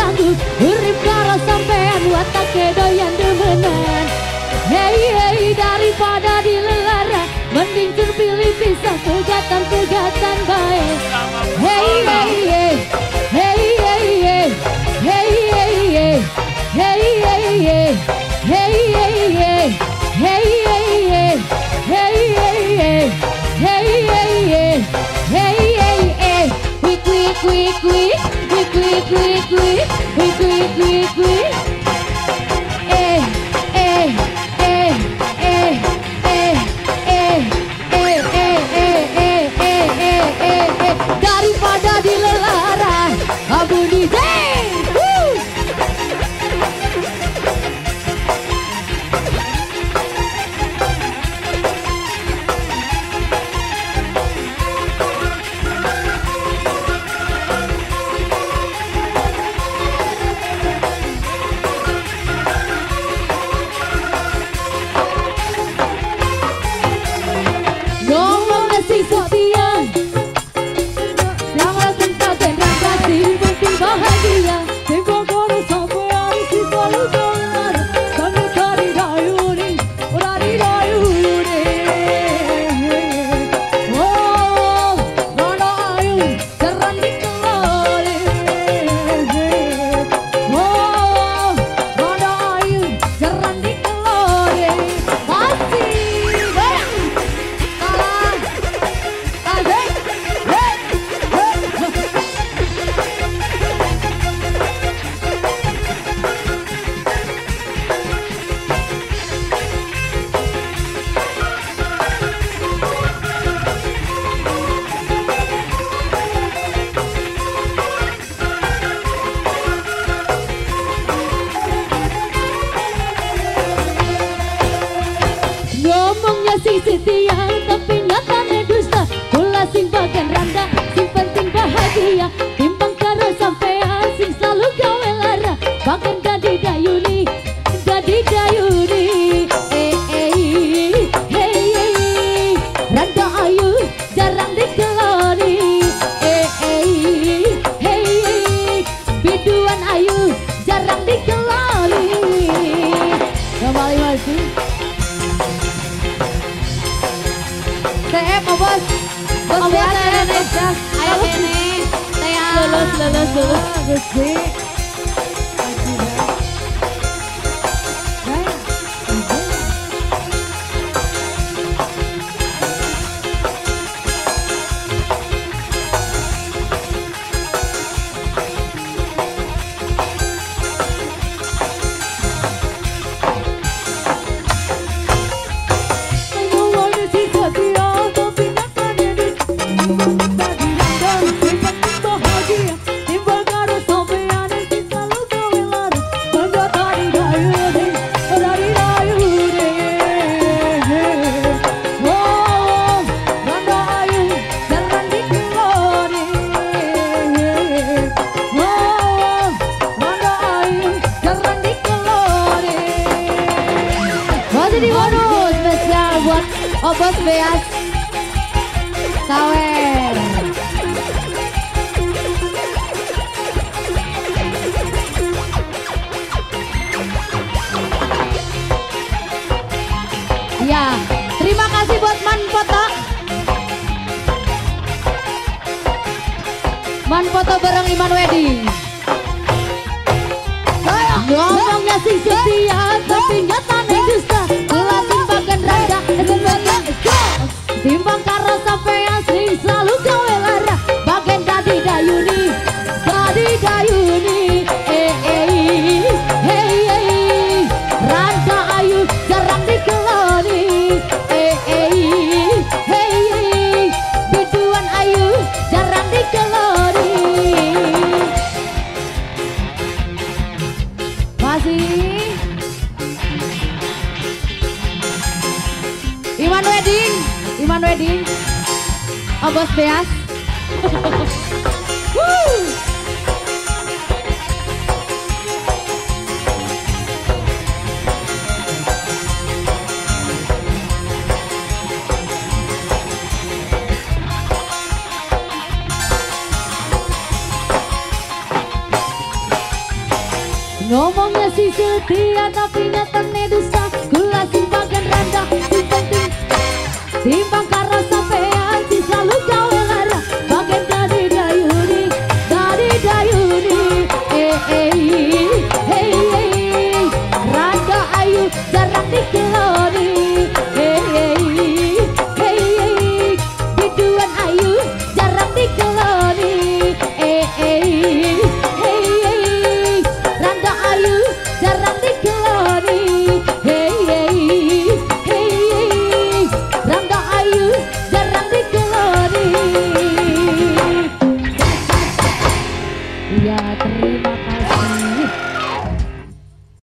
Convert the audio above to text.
sanggup urip karo sampean watake doyan demenan. Hei hei daripada dilelara mending terpilih pisah pegatan-pegatan baik. Hei hei hei hei hei hei hei hei hei hei hei hei hei hei hei hey hey hey hey hey hey quick quick quick quick quick quick quick quick quick quick quick quick eh eh eh eh eh eh eh eh daripada dilelara abu di sing setia tapi nyatane dusta. Kula sing bagian randa sing penting bahagia. Timbang karo sampean sing selalu gawe lara. Bagian gadi dayuni gadi dayuni. Hey randa ayu jarang dikeloni. Hey biduan ayu jarang dikeloni. Kembali lagi TF bos Indonesia ayo kene lulus Gusti jadi bonus spesial buat Obos Beas Sawer. Ya, terima kasih buat Man Foto bareng Iman Wedding. Ngomongnya sing setia tapi nyatane dusta. Kula timbangan randa sebenarnya timbang karo sampean sing selalu gawe lara. Bagian dadi dayuni hey randa ayu jarang dikeloni. Hey biduan ayu jarang dikeloni. Masih Iman Wedding Obos Beas. Ngomongnya si setia tapi nyatane dusta. Kula sing bagian rendah sing penting timbang karo